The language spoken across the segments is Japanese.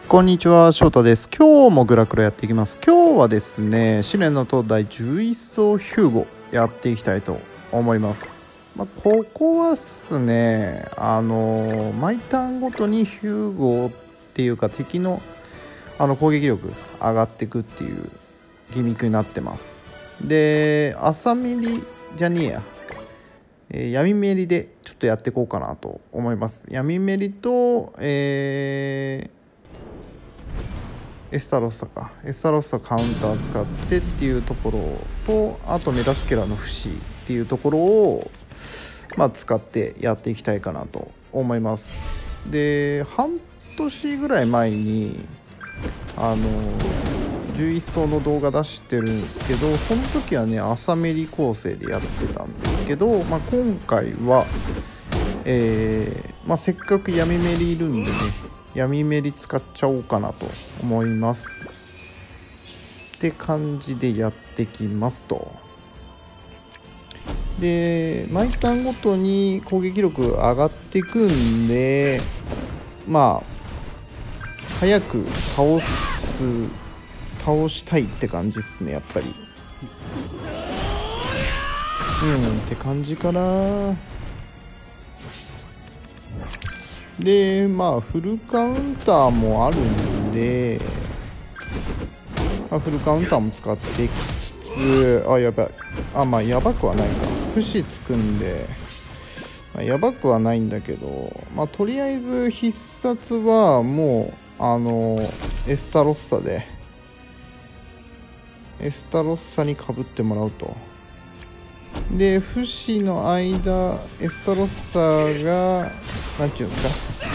こんにちは、翔太です。今日もグラクロやっていきます。今日はですね、試練の灯台11層ヒューゴやっていきたいと思います。ここはですね、毎ターンごとにヒューゴっていうか敵の攻撃力上がっていくっていうギミックになってます。で、朝ミリじゃねえや。闇メリでちょっとやっていこうかなと思います。闇メリと、エスタロッサカウンター使ってっていうところと、あとメラスケラの不死っていうところを、使ってやっていきたいかなと思います。で、半年ぐらい前に11層の動画出してるんですけど、その時はね朝メリ構成でやってたんですけど、今回は、せっかく闇メリいるんでね、闇メリ使っちゃおうかなと思いますって感じでやってきますと。で、毎ターンごとに攻撃力上がっていくんで、早く倒したいって感じですね、やっぱり。って感じかな。で、フルカウンターもあるんで、フルカウンターも使っていきつつ、やばい。やばくはないか。不死つくんで、やばくはないんだけど、とりあえず必殺はもう、エスタロッサにかぶってもらうと。で、不死の間、エスタロッサが、なんていうんですか、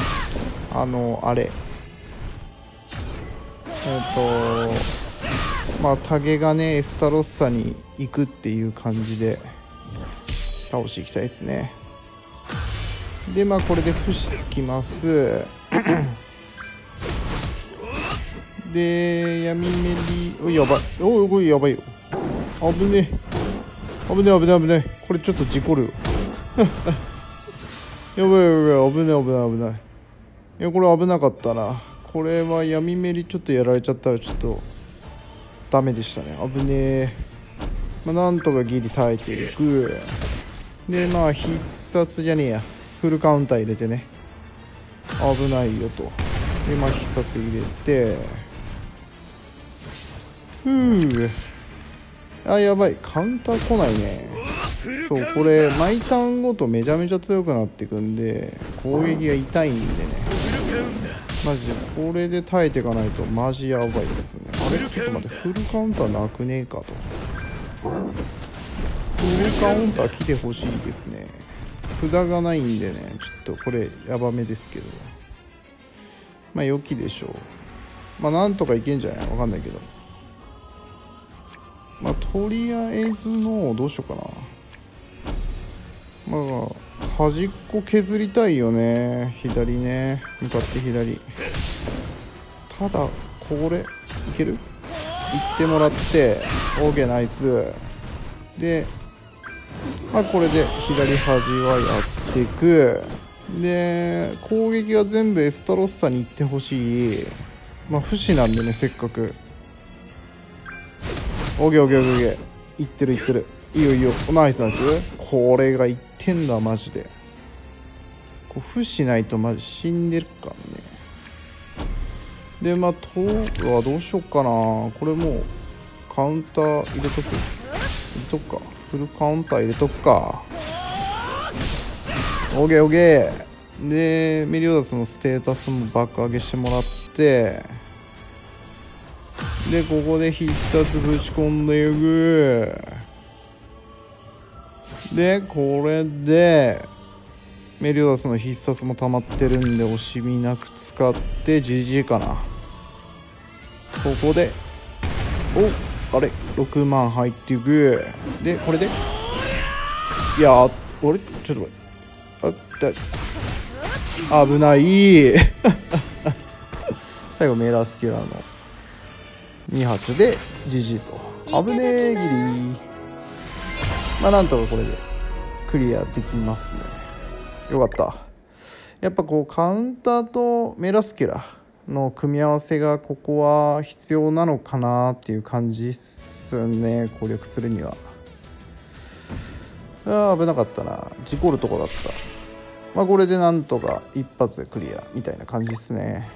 タゲがね、エスタロッサに行くっていう感じで倒していきたいですね。で、これで不死つきます。で、闇メリ、やばい。これやばいよ。危ねえ。これちょっと事故るよ。やばい。危ない。いや、これ危なかったな。これは闇メリちょっとやられちゃったらちょっとダメでしたね。危ねえ。なんとかギリ耐えていく。で、必殺じゃねえや。フルカウンター入れてね。危ないよと。で、必殺入れて。やばい。カウンター来ないね。そう、これ、毎ターンごとめちゃめちゃ強くなっていくんで、攻撃が痛いんでね。マジで、これで耐えていかないとマジやばいっすね。ちょっと待って、フルカウンターなくねえかと。フルカウンター来てほしいですね。札がないんでね、ちょっとこれやばめですけど。良きでしょう。なんとかいけんじゃない？わかんないけど。とりあえずの、どうしようかな。端っこ削りたいよね。左ね。向かって左。ただ、これ、いける？行ってもらって、OK、ナイス。で、これで左端はやっていく。で、攻撃は全部エスタロッサに行ってほしい。不死なんでね、せっかく。OK。いってる。いいよ。ナイス。これが1点だ、マジで。不死ないとマジ死んでるからね。で、トールはどうしよっかな。これもう、カウンター入れとくか。フルカウンター入れとくか。OK。で、メリオダスのステータスも爆上げしてもらって、で、ここで必殺ぶち込んでいく。で、これで、メリオダスの必殺も溜まってるんで、惜しみなく使って、GG かな。ここで、あれ ?6 万入っていく。で、これで、いやー、俺、ちょっと待って。危ない。最後、メラスキュラーの2発で GG と。危ねえ、ギリ。なんとかこれでクリアできますね。よかった。やっぱカウンターとメラスキュラーの組み合わせがここは必要なのかなっていう感じっすね。攻略するには危なかったな。事故るとこだった。これでなんとか一発でクリアみたいな感じですね。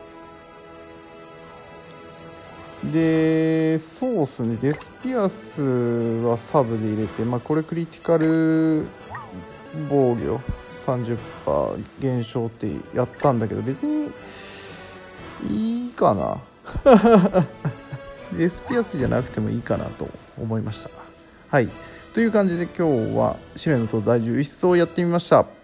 でそうっすね、デスピアスはサブで入れて、これクリティカル防御 30% 減少ってやったんだけど、別にいいかなデスピアスじゃなくてもいいかなと思いました。はい、という感じで今日は試練の塔第11層をやってみました。